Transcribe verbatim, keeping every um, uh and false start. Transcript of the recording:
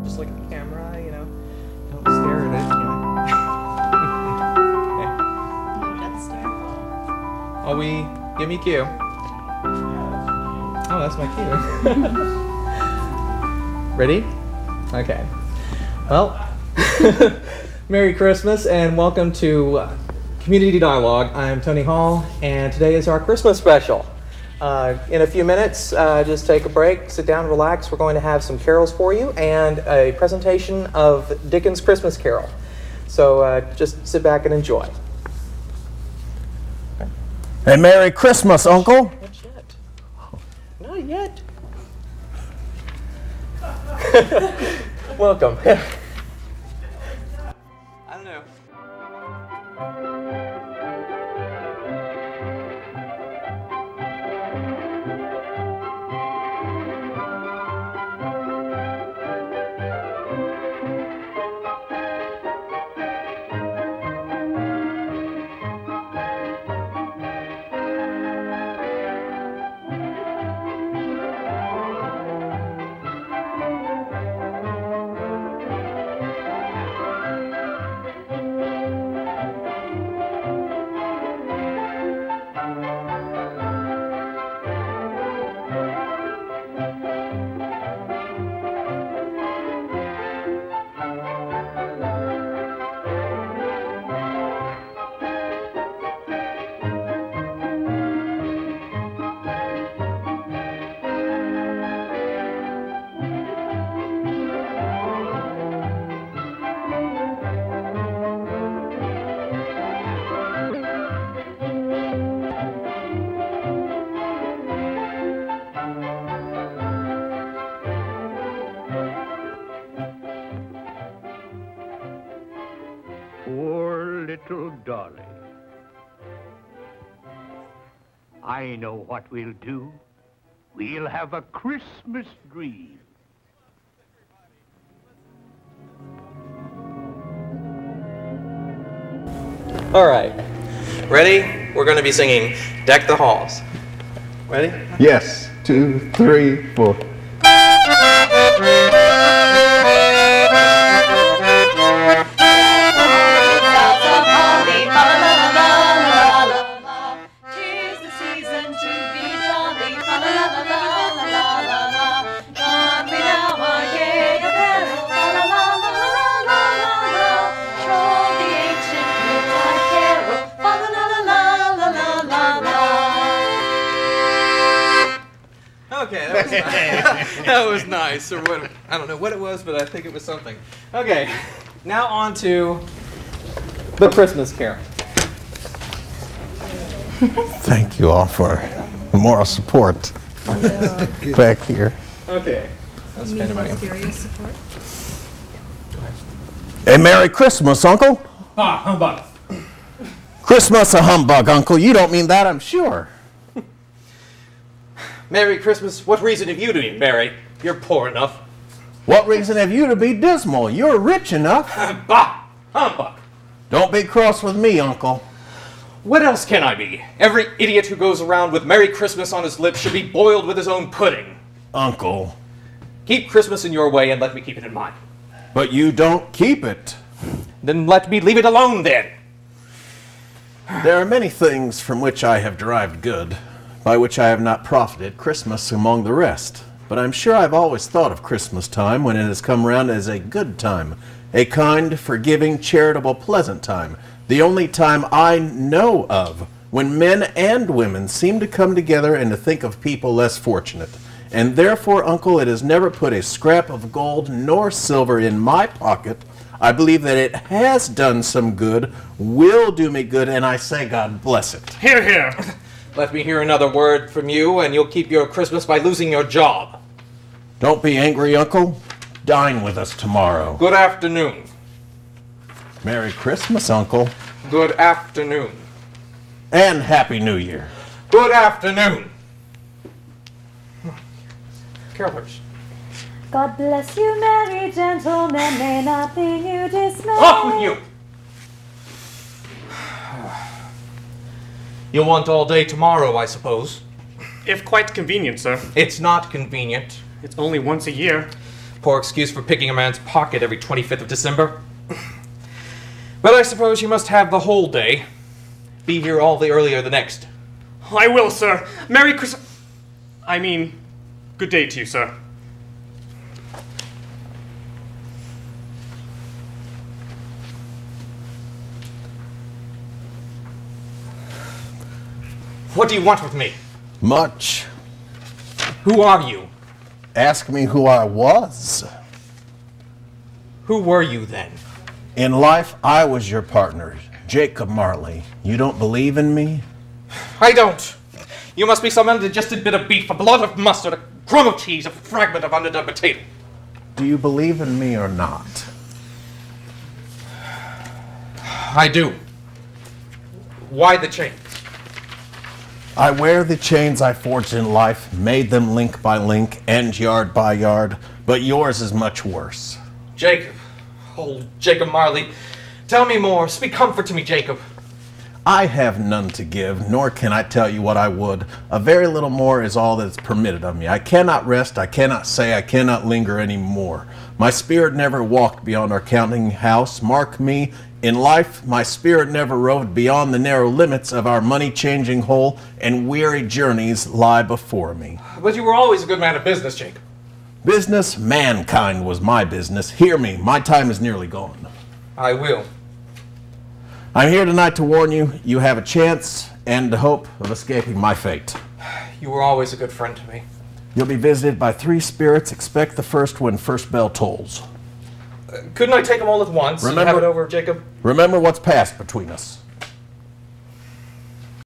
just look at the camera, you know. Don't stare at it, you know. Okay. That's stare. Oh, we give me cue. Oh, that's my cue. Ready? Okay. Well, Merry Christmas and welcome to uh, Community Dialogue. I'm Tony Hall, and today is our Christmas special. Uh, in a few minutes, uh, just take a break, sit down, relax. We're going to have some carols for you and a presentation of Dickens' Christmas Carol. So uh, just sit back and enjoy. Hey, Merry Christmas, Uncle. Not yet. Not yet. Welcome. I don't know. Little Dolly. I know what we'll do. We'll have a Christmas dream. All right. Ready? We're going to be singing Deck the Halls. Ready? Yes. Two, three, four. Okay, that was nice. That was nice. Or what? I don't know what it was, but I think it was something. Okay, now on to the Christmas Carol. Thank you all for the moral support back here. Okay. That's You kind mean of more my. serious support? Hey, Merry Christmas, Uncle. Ah, humbug. Christmas a humbug, Uncle. You don't mean that, I'm sure. Merry Christmas. What reason have you to be merry? You're poor enough. What reason have you to be dismal? You're rich enough. Bah! Humbug! Don't be cross with me, Uncle. What else can I be? Every idiot who goes around with Merry Christmas on his lips should be boiled with his own pudding. Uncle. Keep Christmas in your way and let me keep it in mine. But you don't keep it. Then let me leave it alone then. There are many things from which I have derived good, by which I have not profited, Christmas among the rest. But I'm sure I've always thought of Christmas time when it has come round as a good time, a kind, forgiving, charitable, pleasant time, the only time I know of when men and women seem to come together and to think of people less fortunate. And therefore, Uncle, it has never put a scrap of gold nor silver in my pocket. I believe that it has done some good, will do me good, and I say God bless it. Hear, hear. Let me hear another word from you and you'll keep your Christmas by losing your job. Don't be angry, Uncle. Dine with us tomorrow. Good afternoon. Merry Christmas, Uncle. Good afternoon. And Happy New Year. Good afternoon. Carolers. God bless you, merry gentlemen, may nothing you dismay. Off with you! You'll want all day tomorrow, I suppose. If quite convenient, sir. It's not convenient. It's only once a year. Poor excuse for picking a man's pocket every twenty-fifth of December. But I suppose you must have the whole day. Be here all the earlier the next. I will, sir. Merry Christmas. I mean, good day to you, sir. What do you want with me? Much. Who are you? Ask me who I was. Who were you then? In life, I was your partner, Jacob Marley. You don't believe in me? I don't. You must be some undigested bit of beef, a blot of mustard, a crumb of cheese, a fragment of underdone potato. Do you believe in me or not? I do. Why the chain? I wear the chains I forged in life, made them link by link, and yard by yard, but yours is much worse. Jacob. Oh, Jacob Marley. Tell me more. Speak comfort to me, Jacob. I have none to give, nor can I tell you what I would. A very little more is all that is permitted of me. I cannot rest, I cannot say, I cannot linger any more. My spirit never walked beyond our counting house. Mark me, in life my spirit never roved beyond the narrow limits of our money-changing hole, and weary journeys lie before me. But you were always a good man of business, Jacob. Business, mankind was my business. Hear me, my time is nearly gone. I will. I'm here tonight to warn you, you have a chance and the hope of escaping my fate. You were always a good friend to me. You'll be visited by three spirits. Expect the first when first bell tolls. Uh, couldn't I take them all at once Remember, and have it over, Jacob? Remember what's passed between us.